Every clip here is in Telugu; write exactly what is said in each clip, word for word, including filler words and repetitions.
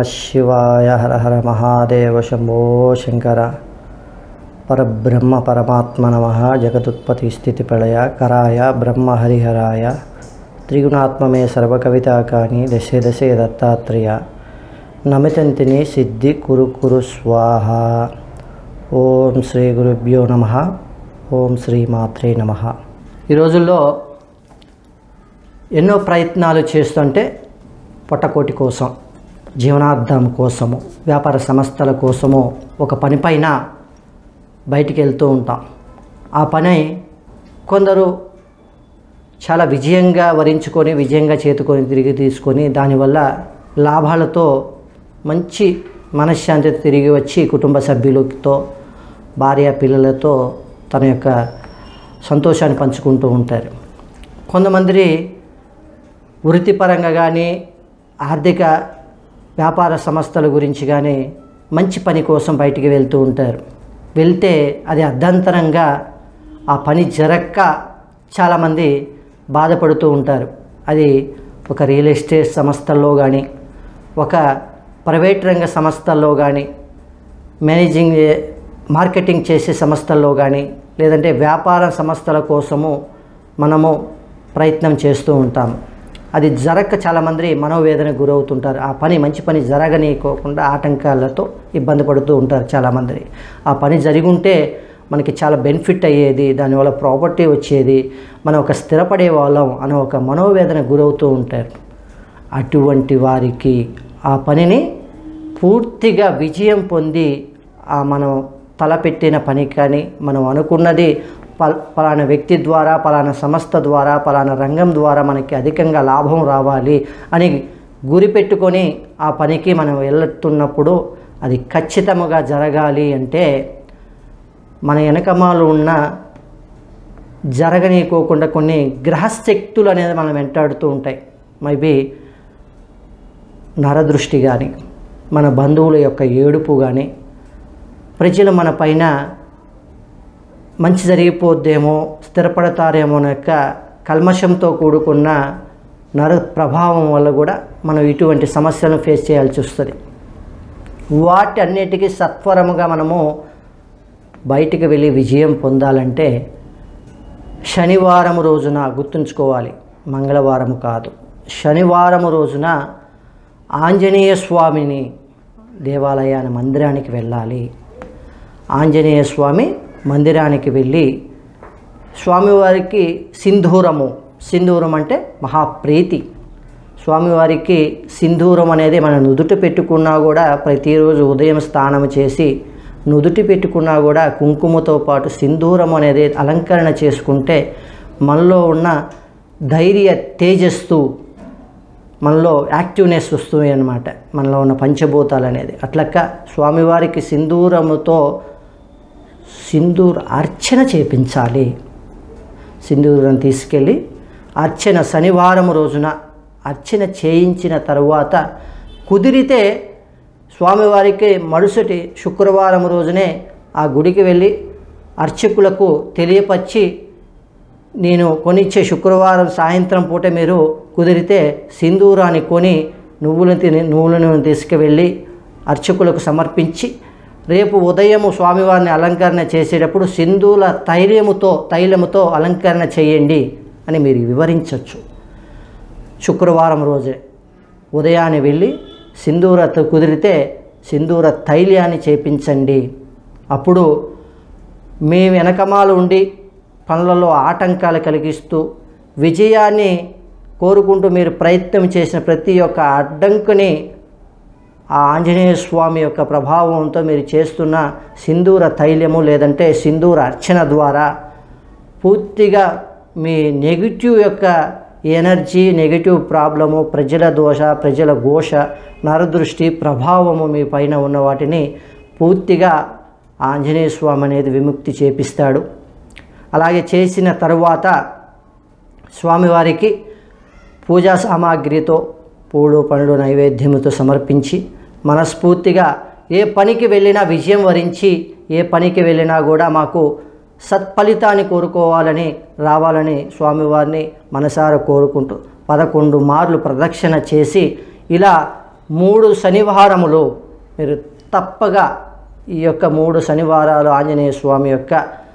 శివాయ. హర హర మహాదేవ శంభో శంకర. పరబ్రహ్మ పరమాత్మ నమః. జగదుత్పత్తి స్థితి ప్రళయ కరాయ బ్రహ్మ హరిహరాయ త్రిగుణాత్మమే సర్వకవితాకాని దశే దశే దత్తాత్రేయ నమితంతిని సిద్ధి కురు కురు స్వాహ. ఓం శ్రీ గురుభ్యో నమః. ఓం శ్రీ మాత్రే నమః. ఈ రోజుల్లో ఎన్నో ప్రయత్నాలు చేస్తుంటే పొట్టకోటి కోసం, జీవనార్థం కోసము, వ్యాపార సంస్థల కోసము ఒక పనిపైన బయటికి వెళ్తూ ఉంటాం. ఆ పని కొందరు చాలా విజయంగా వరించుకొని, విజయంగా చేతుకొని తిరిగి తీసుకొని దానివల్ల లాభాలతో మంచి మనశ్శాంతితో తిరిగి వచ్చి కుటుంబ సభ్యులతో, భార్య పిల్లలతో తన యొక్క సంతోషాన్ని పంచుకుంటూ ఉంటారు. కొంతమంది వృత్తిపరంగా కానీ, ఆర్థిక వ్యాపార సంస్థల గురించి కానీ మంచి పని కోసం బయటికి వెళ్తూ ఉంటారు. వెళ్తే అది అర్ధంతరంగా ఆ పని జరక్క చాలామంది బాధపడుతూ ఉంటారు. అది ఒక రియల్ ఎస్టేట్ సంస్థల్లో కానీ, ఒక ప్రైవేట్ రంగ సంస్థల్లో కానీ, మేనేజింగ్ మార్కెటింగ్ చేసే సంస్థల్లో కానీ, లేదంటే వ్యాపార సంస్థల కోసము మనము ప్రయత్నం చేస్తూ ఉంటాము. అది జరగక చాలామంది మనోవేదనకు గురవుతుంటారు. ఆ పని మంచి పని జరగనీయకోకుండా ఆటంకాలతో ఇబ్బంది పడుతూ ఉంటారు చాలామంది. ఆ పని జరిగి ఉంటే మనకి చాలా బెనిఫిట్ అయ్యేది, దానివల్ల ప్రాపర్టీ వచ్చేది, మనం ఒక స్థిరపడే వాళ్ళం అనే ఒక మనోవేదనకు గురవుతూ ఉంటారు. అటువంటి వారికి ఆ పనిని పూర్తిగా విజయం పొంది ఆ మనం తలపెట్టిన పని కానీ, మనం అనుకున్నది ప పలానా వ్యక్తి ద్వారా, పలానా సంస్థ ద్వారా, పలానా రంగం ద్వారా మనకి అధికంగా లాభం రావాలి అని గురి పెట్టుకొని ఆ పనికి మనం వెళ్తున్నప్పుడు అది ఖచ్చితంగా జరగాలి అంటే మన వెనకమాలు ఉన్న జరగనీయకోకుండా కొన్ని గ్రహశక్తులు అనేది మనం వెంటాడుతూ ఉంటాయి. మేబీ నరదృష్టి కానీ, మన బంధువుల యొక్క ఏడుపు కానీ, ప్రజలు మన పైన మంచి జరిగిపోద్దేమో, స్థిరపడతారేమో అనే యొక్క కల్మషంతో కూడుకున్న నర ప్రభావం వల్ల కూడా మనం ఇటువంటి సమస్యలను ఫేస్ చేయాల్సి వస్తుంది. వాటి అన్నిటికీ సత్వరముగా మనము బయటికి వెళ్ళి విజయం పొందాలంటే శనివారం రోజున గుర్తుంచుకోవాలి, మంగళవారం కాదు, శనివారం రోజున ఆంజనేయ స్వామిని దేవాలయాన్ని మందిరానికి వెళ్ళాలి. ఆంజనేయ స్వామి మందిరానికి వెళ్ళి స్వామివారికి సింధూరము, సింధూరం అంటే మహాప్రీతి, స్వామివారికి సింధూరం అనేది మనం నుదుటి పెట్టుకున్నా కూడా ప్రతిరోజు ఉదయం స్నానం చేసి నుదుటి పెట్టుకున్నా కూడా కుంకుమతో పాటు సింధూరం అనేది అలంకరణ చేసుకుంటే మనలో ఉన్న ధైర్య తేజస్సు, మనలో యాక్టివ్నెస్ వస్తుంది అన్నమాట, మనలో ఉన్న పంచభూతాలు అనేది. అట్లక్క స్వామివారికి సింధూరముతో సింధూర అర్చన చేపించాలి. సింధూరం తీసుకెళ్ళి అర్చన శనివారం రోజున అర్చన చేయించిన తరువాత కుదిరితే స్వామివారికి మరుసటి శుక్రవారం రోజునే ఆ గుడికి వెళ్ళి అర్చకులకు తెలియపరిచి, నేను కొనిచ్చే శుక్రవారం సాయంత్రం పూట మీరు కుదిరితే సింధూరాన్ని కొని నువ్వులను తిని నువ్వులను తీసుకువెళ్ళి అర్చకులకు సమర్పించి రేపు ఉదయము స్వామివారిని అలంకరణ చేసేటప్పుడు సింధూల తైలముతో తైలముతో అలంకరణ చేయండి అని మీరు వివరించవచ్చు. శుక్రవారం రోజే ఉదయాన్నే వెళ్ళి సింధూర కుదిరితే సింధూర తైలాన్ని చేపించండి. అప్పుడు మీ వెనకమాలు ఉండి పనులలో ఆటంకాలు కలిగిస్తూ విజయాన్ని కోరుకుంటూ మీరు ప్రయత్నం చేసిన ప్రతి ఒక్క అడ్డంకుని ఆ ఆంజనేయ స్వామి యొక్క ప్రభావంతో మీరు చేస్తున్న సింధూర తైలము లేదంటే సింధూర అర్చన ద్వారా పూర్తిగా మీ నెగిటివ్ యొక్క ఎనర్జీ, నెగిటివ్ ప్రాబ్లము, ప్రజల దోష, ప్రజల ఘోష, నరదృష్టి ప్రభావము మీ పైన ఉన్న వాటిని పూర్తిగా ఆంజనేయ స్వామి అనేది విముక్తి చేపిస్తాడు. అలాగే చేసిన తరువాత స్వామివారికి పూజా సామాగ్రితో పూలు పండ్లు నైవేద్యముతో సమర్పించి మనస్ఫూర్తిగా ఏ పనికి వెళ్ళినా విజయం వరించి, ఏ పనికి వెళ్ళినా కూడా మాకు సత్ఫలితాన్ని కోరుకోవాలని రావాలని స్వామివారిని మనసారా కోరుకుంటూ పదకొండు మార్లు ప్రదక్షిణ చేసి ఇలా మూడు శనివారములు మీరు తప్పగా ఈ యొక్క మూడు శనివారాలు ఆంజనేయ స్వామి యొక్క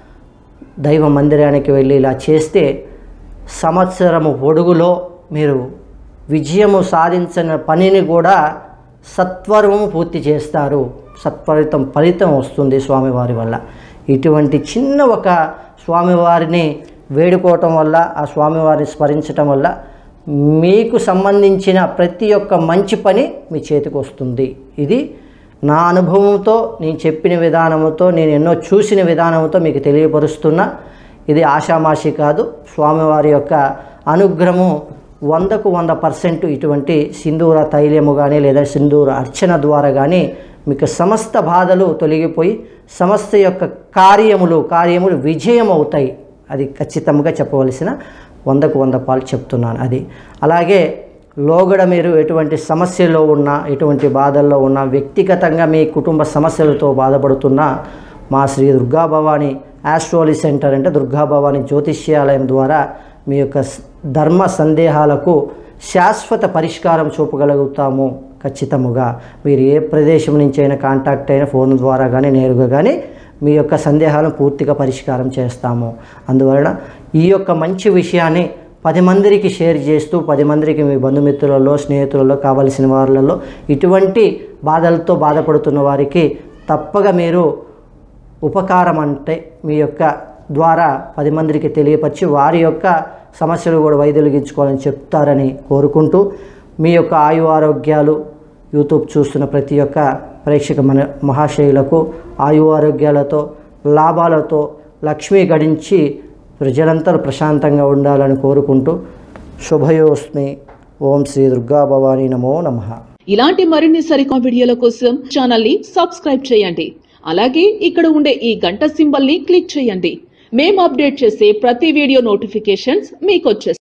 దైవ మందిరానికి వెళ్ళి ఇలా చేస్తే సంవత్సరము పొడుగులో మీరు విజయము సాధించిన పనిని కూడా సత్వరము పూర్తి చేస్తారు. సత్ఫలితం ఫలితం వస్తుంది స్వామివారి వల్ల. ఇటువంటి చిన్న ఒక స్వామివారిని వేడుకోవటం వల్ల, ఆ స్వామివారిని స్మరించటం వల్ల మీకు సంబంధించిన ప్రతి ఒక్క మంచి పని మీ చేతికి వస్తుంది. ఇది నా అనుభవంతో, నేను చెప్పిన విధానంతో, నేను ఎన్నో చూసిన విధానంతో మీకు తెలియపరుస్తున్నా. ఇది ఆషామాషి కాదు. స్వామివారి యొక్క అనుగ్రహము వందకు వంద పర్సెంట్ ఇటువంటి సింధూర తైలము కానీ లేదా సింధూర అర్చన ద్వారా కానీ మీకు సమస్త బాధలు తొలగిపోయి సమస్త యొక్క కార్యములు కార్యములు విజయం అవుతాయి. అది ఖచ్చితంగా చెప్పవలసిన వందకు వంద పాలు చెప్తున్నాను. అది అలాగే లోగడ మీరు ఎటువంటి సమస్యల్లో ఉన్నా, ఎటువంటి బాధల్లో ఉన్నా, వ్యక్తిగతంగా మీ కుటుంబ సమస్యలతో బాధపడుతున్నా మా శ్రీ దుర్గా భవాని ఆస్ట్రాలజీ సెంటర్ అంటే దుర్గా భవాని జ్యోతిష్యాలయం ద్వారా మీ యొక్క ధర్మ సందేహాలకు శాశ్వత పరిష్కారం చూపగలుగుతాము. ఖచ్చితముగా మీరు ఏ ప్రదేశం నుంచి అయినా కాంటాక్ట్ అయినా ఫోన్ ద్వారా కానీ నేరుగా కానీ మీ యొక్క సందేహాలను పూర్తిగా పరిష్కారం చేస్తాము. అందువలన ఈ యొక్క మంచి విషయాన్ని పది మందికి షేర్ చేస్తూ, పది మందికి మీ బంధుమిత్రులలో, స్నేహితులలో, కావలసిన వారిలలో ఇటువంటి బాధలతో బాధపడుతున్న వారికి తప్పగా మీరు ఉపకారం అంటే మీ యొక్క ద్వారా పది మందికి తెలియపరిచి వారి యొక్క సమస్యలు కూడా వైదొలిగించుకోవాలని చెప్తారని కోరుకుంటూ, మీ యొక్క ఆయు ఆరోగ్యాలు యూట్యూబ్ చూస్తున్న ప్రతి ఒక్క ప్రేక్షక మన మహాశయులకు ఆయు ఆరోగ్యాలతో, లాభాలతో లక్ష్మీ గడించి ప్రజలంతా ప్రశాంతంగా ఉండాలని కోరుకుంటూ శుభయోస్మి. ఓం శ్రీ దుర్గా భవానీ నమో నమః. ఇలాంటి మరిన్ని సరికొత్త వీడియోల కోసం ఛానల్ ని సబ్స్క్రైబ్ చేయండి. అలాగే ఇక్కడ ఉండే ఈ గంట సింబల్ ని క్లిక్ చేయండి. మేము అప్డేట్ చేసే ప్రతి వీడియో నోటిఫికేషన్స్ మీకు వచ్చేస్తాయి.